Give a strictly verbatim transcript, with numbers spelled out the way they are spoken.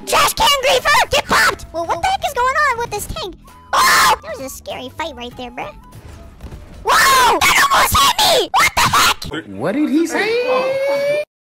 Trash can griefer! Get popped! Well, what the heck is going on with this tank? Oh! That was a scary fight right there, bruh. Whoa! That almost hit me! What the heck? What did he say?